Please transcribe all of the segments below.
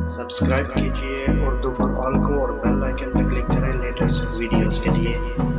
Subscribe कीजिए Urdu for all को और बेल आइकन पर क्लिक करें लेटेस्ट वीडियोस के लिए।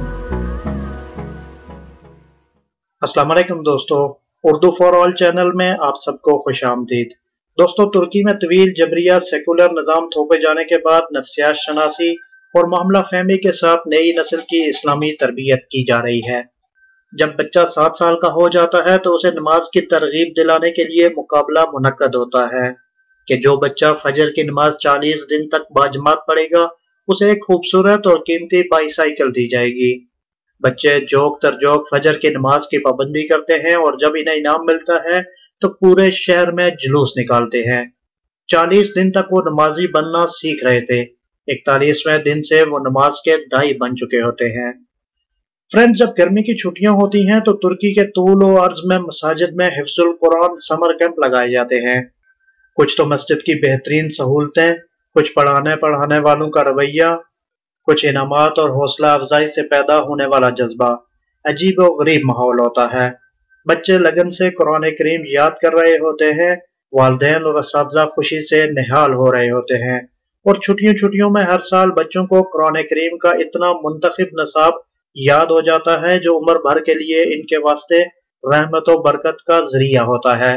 अस्सलाम वालेकुम दोस्तों, उर्दू फॉर ऑल चैनल में आप सबको खुश आमदीद। दोस्तों, तुर्की में तवील जबरिया सेकुलर निज़ाम थोपे जाने के बाद नफ्सियात शनासी और मामला फहमी के साथ नई नस्ल की इस्लामी तरबियत की जा रही है। जब बच्चा 7 साल का हो जाता है तो उसे नमाज की तरगीब दिलाने के लिए मुकाबला मुनक्कद होता है कि जो बच्चा फजर की नमाज 40 दिन तक बाजमात पढ़ेगा उसे एक खूबसूरत और कीमती बाईसाइकिल दी जाएगी। बच्चे जोक तरजोक फजर की नमाज की पाबंदी करते हैं और जब इन्हें इनाम मिलता है तो पूरे शहर में जुलूस निकालते हैं। 40 दिन तक वो नमाजी बनना सीख रहे थे। 41वें दिन से वो नमाज के दाई बन चुके होते हैं। फ्रेंड्स, जब गर्मी की छुट्टियां होती हैं तो तुर्की के तूल और अर्ज में मसाजिद में हिफ्जुल कुरान समर कैंप लगाए जाते हैं। कुछ तो मस्जिद की बेहतरीन सहूलतें, कुछ पढ़ाने वालों का रवैया, कुछ इनामात और हौसला अफजाई से पैदा होने वाला जज्बा। अजीब और गरीब माहौल होता है। बच्चे लगन से कुरान करीम याद कर रहे होते हैं, वालिदैन और असातिज़ा खुशी से निहाल हो रहे होते हैं और छुट्टियों में हर साल बच्चों को कुरान करीम का इतना मुंतखब नसाब याद हो जाता है जो उम्र भर के लिए इनके वास्ते रहमत और बरकत का जरिया होता है।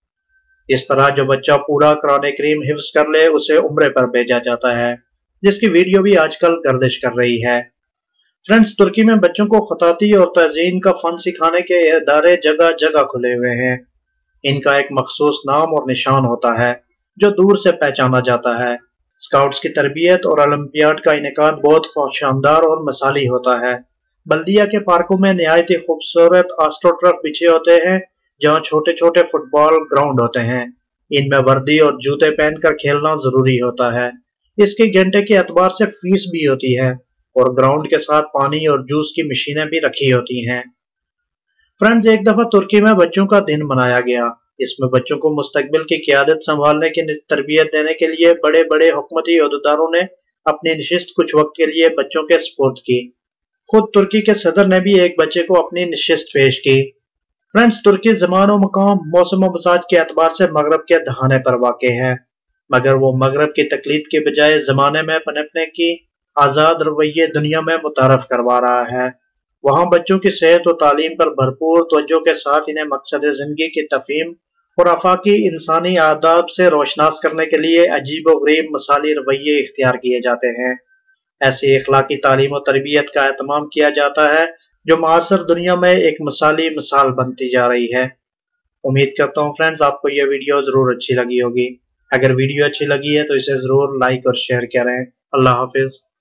इस तरह जो बच्चा पूरा कुरान करीम हिफ्ज कर ले उसे उम्रे पर भेजा जाता है, जिसकी वीडियो भी आजकल गर्दिश कर रही है। फ्रेंड्स, तुर्की में बच्चों को खताती और तज़ीन का फन सिखाने के इदारे जगह जगह खुले हुए हैं। इनका एक मखसूस नाम और निशान होता है जो दूर से पहचाना जाता है। स्काउट्स की तरबियत और ओलंपियाड का इनेकाद बहुत शानदार और मसाली होता है। बल्दिया के पार्कों में निहायत ही खूबसूरत आस्ट्रोटर्फ बिछे होते हैं जहाँ छोटे छोटे फुटबॉल ग्राउंड होते हैं। इनमें वर्दी और जूते पहनकर खेलना जरूरी होता है। इसके घंटे के एतबार से फीस भी होती है और ग्राउंड के साथ पानी और जूस की मशीनें भी रखी होती हैं। फ्रेंड्स, एक दफा तुर्की में बच्चों का दिन मनाया गया। इसमें बच्चों को मुस्तकबिल की क़यादत संभालने की तरबियत देने के लिए बड़े बड़े हुकूमती ओहदेदारों ने अपनी नशिस्त कुछ वक्त के लिए बच्चों के सुपुर्द की। खुद तुर्की के सदर ने भी एक बच्चे को अपनी नशिस्त पेश की। फ्रेंड्स, तुर्की ज़मान और मकाम, मौसम और मजाज के एतबार से मगरब के दहाने पर वाक़े है, मगर वो मगरब की तकलीद के बजाय ज़माने में पनपने की आज़ाद रवैये दुनिया में मुतारफ करवा रहा है। वहाँ बच्चों की सेहत और तालीम पर भरपूर तवज्जो के साथ इन्हें मकसद ज़िंदगी की तफ़हीम और आफाकी इंसानी आदाब से रोशनास करने के लिए अजीब व गरीब मसाली रवैये इख्तियार किए जाते हैं। ऐसी इखलाकी तालीम और तरबियत का एहतमाम किया जाता है जो मासर दुनिया में एक मिसाली मिसाल बनती जा रही है। उम्मीद करता हूँ फ्रेंड्स आपको यह वीडियो जरूर अच्छी लगी होगी। अगर वीडियो अच्छी लगी है तो इसे जरूर लाइक और शेयर करें। अल्लाह हाफिज।